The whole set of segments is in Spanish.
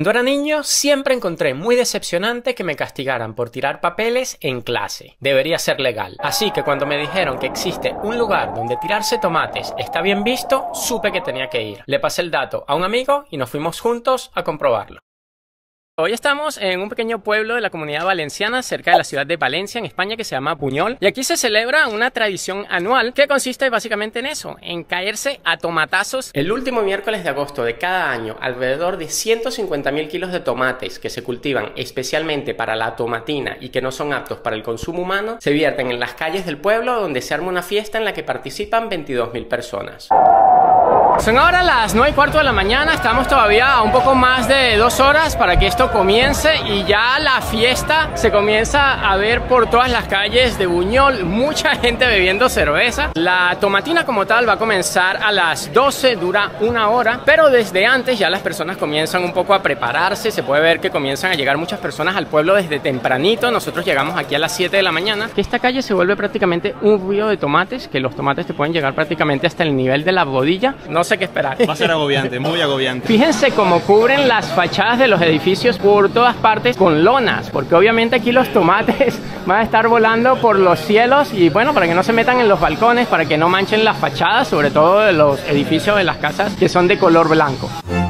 Cuando era niño siempre encontré muy decepcionante que me castigaran por tirar papeles en clase. Debería ser legal. Así que cuando me dijeron que existe un lugar donde tirarse tomates está bien visto, supe que tenía que ir. Le pasé el dato a un amigo y nos fuimos juntos a comprobarlo. Hoy estamos en un pequeño pueblo de la Comunidad Valenciana cerca de la ciudad de Valencia, en España, que se llama Buñol. Y aquí se celebra una tradición anual que consiste básicamente en eso, en caerse a tomatazos. El último miércoles de agosto de cada año, alrededor de 150.000 kilos de tomates que se cultivan especialmente para la tomatina y que no son aptos para el consumo humano, se vierten en las calles del pueblo, donde se arma una fiesta en la que participan 22.000 personas. Son ahora las 9:15 de la mañana, estamos todavía a un poco más de 2 horas para que esto comience y ya la fiesta se comienza a ver por todas las calles de Buñol, mucha gente bebiendo cerveza. La tomatina como tal va a comenzar a las 12, dura 1 hora, pero desde antes ya las personas comienzan un poco a prepararse, se puede ver que comienzan a llegar muchas personas al pueblo desde tempranito. Nosotros llegamos aquí a las 7 de la mañana, que esta calle se vuelve prácticamente un río de tomates, que los tomates te pueden llegar prácticamente hasta el nivel de la rodilla. No sé qué esperar. Va a ser agobiante, muy agobiante. Fíjense cómo cubren las fachadas de los edificios por todas partes con lonas, porque obviamente aquí los tomates van a estar volando por los cielos y bueno, para que no se metan en los balcones, para que no manchen las fachadas, sobre todo de los edificios de las casas que son de color blanco.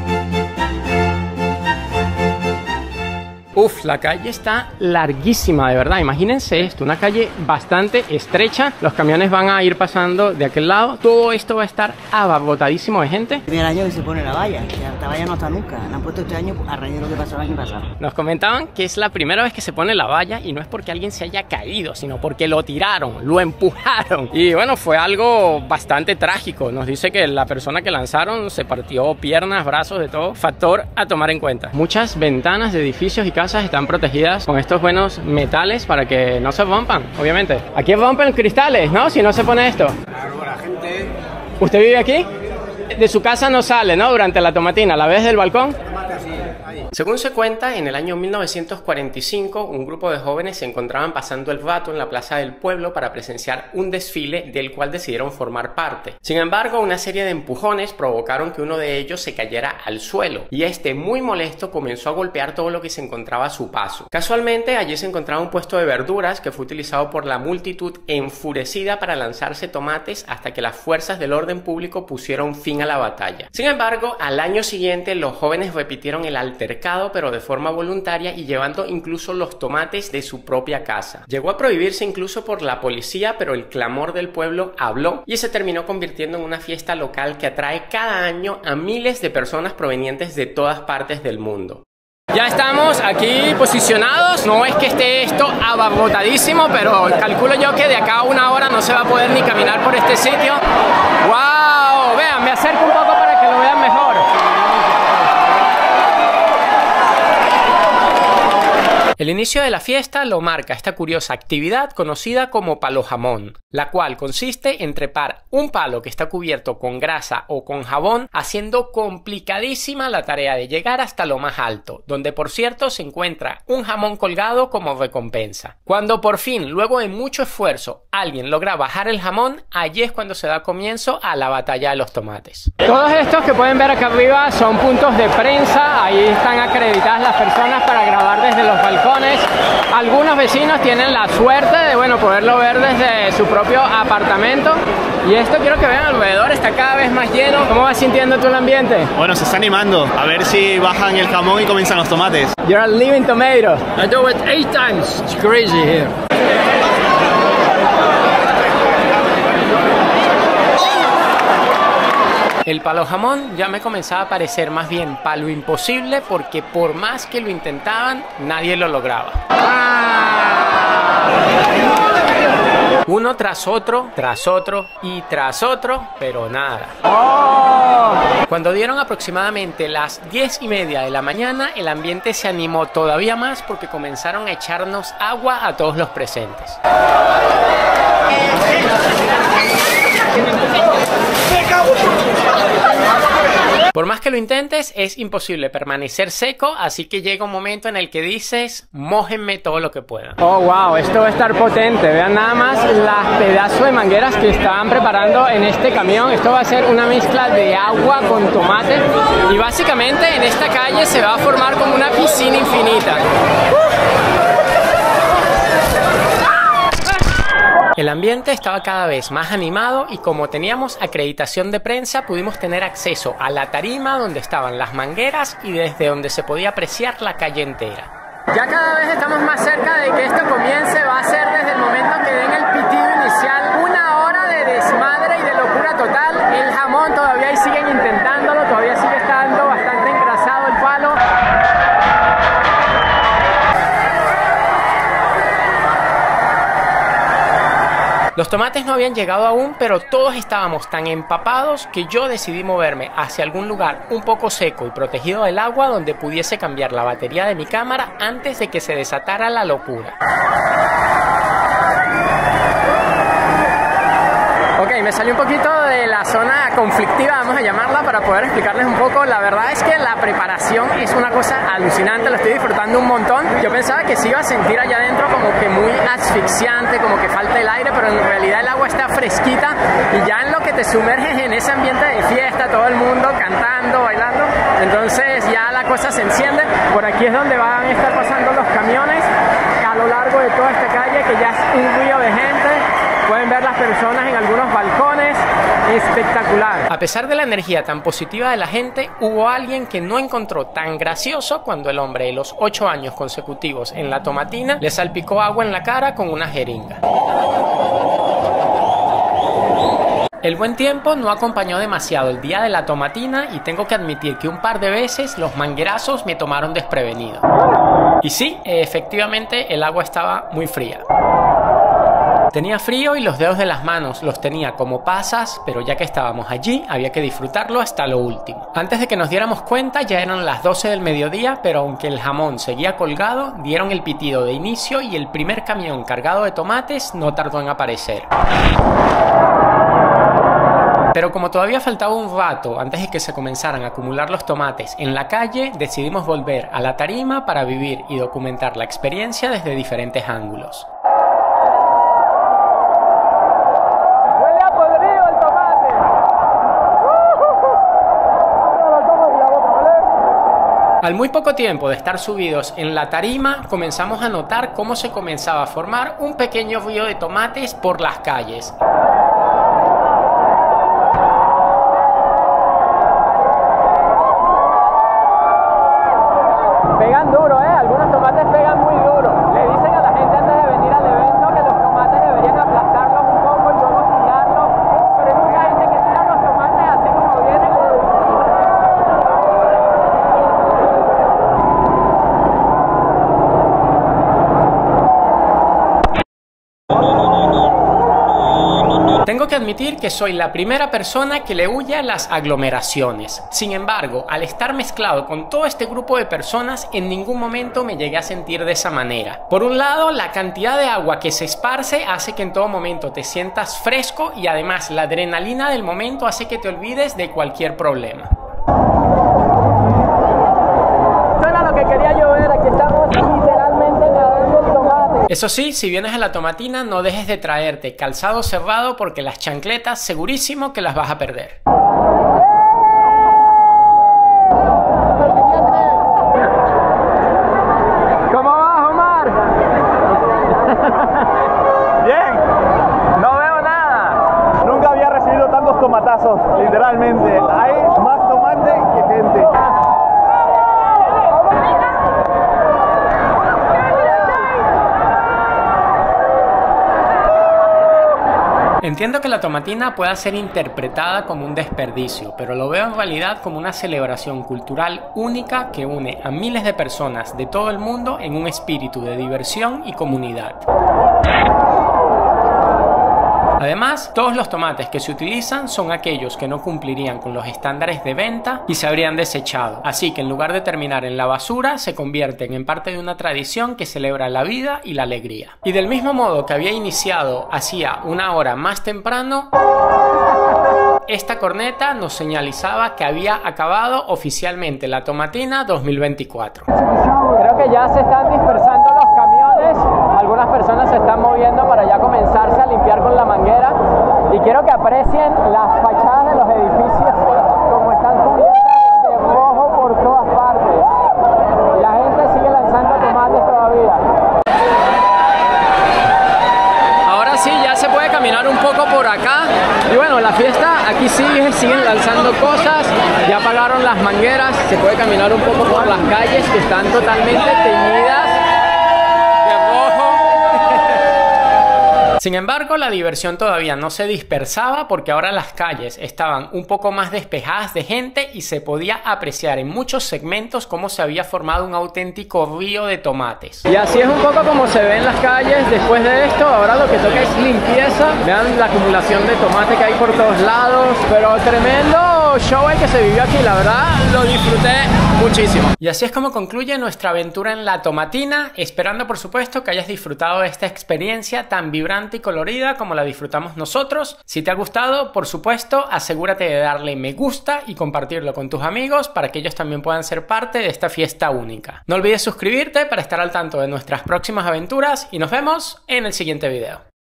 Uf, la calle está larguísima, de verdad. Imagínense esto, una calle bastante estrecha. Los camiones van a ir pasando de aquel lado. Todo esto va a estar abarrotadísimo de gente. El primer año que se pone la valla, esta valla no está nunca. La han puesto este año a raíz de lo que pasó el año pasado. Nos comentaban que es la primera vez que se pone la valla y no es porque alguien se haya caído, sino porque lo tiraron, lo empujaron. Y bueno, fue algo bastante trágico. Nos dice que la persona que lanzaron se partió piernas, brazos, de todo. Factor a tomar en cuenta. Muchas ventanas de edificios y casas están protegidas con estos buenos metales para que no se rompan, obviamente. Aquí rompen cristales, ¿no? Si no se pone esto. Claro, la gente... ¿Usted vive aquí? De su casa no sale, ¿no? Durante la tomatina, ¿la ves del balcón? Según se cuenta, en el año 1945, un grupo de jóvenes se encontraban pasando el rato en la plaza del pueblo para presenciar un desfile del cual decidieron formar parte. Sin embargo, una serie de empujones provocaron que uno de ellos se cayera al suelo y este, muy molesto, comenzó a golpear todo lo que se encontraba a su paso. Casualmente, allí se encontraba un puesto de verduras que fue utilizado por la multitud enfurecida para lanzarse tomates hasta que las fuerzas del orden público pusieron fin a la batalla. Sin embargo, al año siguiente, los jóvenes repitieron el altercado, pero de forma voluntaria y llevando incluso los tomates de su propia casa. Llegó a prohibirse incluso por la policía, pero el clamor del pueblo habló y se terminó convirtiendo en una fiesta local que atrae cada año a miles de personas provenientes de todas partes del mundo. Ya estamos aquí posicionados, no es que esté esto abarrotadísimo, pero calculo yo que de acá a 1 hora no se va a poder ni caminar por este sitio. ¡Wow! Vean, me acerco un poco para que lo vean mejor. El inicio de la fiesta lo marca esta curiosa actividad conocida como palo jamón, la cual consiste en trepar un palo que está cubierto con grasa o con jabón, haciendo complicadísima la tarea de llegar hasta lo más alto, donde por cierto se encuentra un jamón colgado como recompensa. Cuando por fin, luego de mucho esfuerzo, alguien logra bajar el jamón, allí es cuando se da comienzo a la batalla de los tomates. Todos estos que pueden ver acá arriba son puntos de prensa, ahí están acreditadas las personas para grabar desde los balcones. Algunos vecinos tienen la suerte de poderlo ver desde su propio apartamento. Y esto quiero que vean alrededor, está cada vez más lleno. ¿Cómo vas sintiendo tú el ambiente? Bueno, se está animando. A ver si bajan el jamón y comienzan los tomates. You're a living tomato. I do it 8 times. It's crazy here. El palo jamón ya me comenzaba a parecer más bien palo imposible, porque por más que lo intentaban, nadie lo lograba. Uno tras otro y tras otro, pero nada. Cuando dieron aproximadamente las 10:30 de la mañana, el ambiente se animó todavía más porque comenzaron a echarnos agua a todos los presentes. Por más que lo intentes, es imposible permanecer seco, así que llega un momento en el que dices, mójenme todo lo que puedan. Oh, wow, esto va a estar potente. Vean nada más las pedazos de mangueras que estaban preparando en este camión. Esto va a ser una mezcla de agua con tomate y básicamente en esta calle se va a formar como una piscina infinita. El ambiente estaba cada vez más animado y como teníamos acreditación de prensa pudimos tener acceso a la tarima donde estaban las mangueras y desde donde se podía apreciar la calle entera. Ya cada vez estamos más cerca de que esto comience, va a ser desde el momento que den el pitido inicial, 1 hora de desmadre y de locura total. El jamón todavía ahí siguen intentándolo, todavía sigue estando bastante engrasado el palo. Los tomates no habían llegado aún, pero todos estábamos tan empapados que yo decidí moverme hacia algún lugar un poco seco y protegido del agua donde pudiese cambiar la batería de mi cámara antes de que se desatara la locura. Ok, me salí un poquito de la zona conflictiva, vamos a llamarla, para poder explicarles un poco. La verdad es que la preparación es una cosa alucinante, lo estoy disfrutando un montón. Yo pensaba que se iba a sentir allá adentro como que muy asfixiante, como que falta el aire, pero en realidad el agua está fresquita y ya en lo que te sumerges en ese ambiente de fiesta, todo el mundo cantando, bailando, entonces ya la cosa se enciende. Por aquí es donde van a estar pasando los camiones a lo largo de toda esta calle, que ya es un río de gente. Pueden ver las personas en algunos balcones, espectacular. A pesar de la energía tan positiva de la gente, hubo alguien que no encontró tan gracioso cuando el hombre de los 8 años consecutivos en la tomatina le salpicó agua en la cara con una jeringa. El buen tiempo no acompañó demasiado el día de la tomatina y tengo que admitir que un par de veces los manguerazos me tomaron desprevenido. Y sí, efectivamente el agua estaba muy fría. Tenía frío y los dedos de las manos los tenía como pasas, pero ya que estábamos allí había que disfrutarlo hasta lo último. Antes de que nos diéramos cuenta ya eran las 12 del mediodía, pero aunque el jamón seguía colgado, dieron el pitido de inicio y el primer camión cargado de tomates no tardó en aparecer. Pero como todavía faltaba un rato antes de que se comenzaran a acumular los tomates en la calle, decidimos volver a la tarima para vivir y documentar la experiencia desde diferentes ángulos. Al muy poco tiempo de estar subidos en la tarima, comenzamos a notar cómo se comenzaba a formar un pequeño río de tomates por las calles. Pegan duro, algunos tomates pegan muy duro. Le dicen a la gente antes de venir al evento que los tomates deberían aplastarlos un poco y luego tirarlos, pero hay mucha gente que tira los tomates así como vienen. Tengo que admitir que soy la primera persona que le huye a las aglomeraciones. Sin embargo, al estar mezclado con todo este grupo de personas, en ningún momento me llegué a sentir de esa manera. Por un lado, la cantidad de agua que se esparce hace que en todo momento te sientas fresco y además la adrenalina del momento hace que te olvides de cualquier problema. Eso era lo que quería yo ver, aquí estamos literalmente nadando el tomate. Eso sí, si vienes a la tomatina no dejes de traerte calzado cerrado porque las chancletas segurísimo que las vas a perder. ¿Cómo vas, Omar? Bien. No veo nada. Nunca había recibido tantos tomatazos, literalmente. Hay más tomate que gente. Entiendo que la tomatina pueda ser interpretada como un desperdicio, pero lo veo en realidad como una celebración cultural única que une a miles de personas de todo el mundo en un espíritu de diversión y comunidad. Además, todos los tomates que se utilizan son aquellos que no cumplirían con los estándares de venta y se habrían desechado. Así que en lugar de terminar en la basura, se convierten en parte de una tradición que celebra la vida y la alegría. Y del mismo modo que había iniciado hacía 1 hora más temprano, esta corneta nos señalizaba que había acabado oficialmente la Tomatina 2024. Creo que ya se están dispersando los camiones, algunas personas se están moviendo para ya comenzarse a limpiar con la manguera, y quiero que aprecien las fachadas de los edificios como están cubiertas de rojo por todas partes. Y la gente sigue lanzando tomates todavía. Ahora sí, ya se puede caminar un poco por acá. Y bueno, la fiesta aquí siguen lanzando cosas. Ya apagaron las mangueras. Se puede caminar un poco por las calles que están totalmente teñidas de rojo. Sin embargo, la diversión todavía no se dispersaba porque ahora las calles estaban un poco más despejadas de gente y se podía apreciar en muchos segmentos cómo se había formado un auténtico río de tomates. Y así es un poco como se ve en las calles después de esto. Ahora lo que toca es limpieza. Vean la acumulación de tomate que hay por todos lados. Pero tremendo show el que se vivió aquí, la verdad lo disfruté muchísimo. Y así es como concluye nuestra aventura en la Tomatina, esperando por supuesto que hayas disfrutado de esta experiencia tan vibrante y colorida como la disfrutamos nosotros. Si te ha gustado, por supuesto, asegúrate de darle me gusta y compartirlo con tus amigos para que ellos también puedan ser parte de esta fiesta única. No olvides suscribirte para estar al tanto de nuestras próximas aventuras y nos vemos en el siguiente video.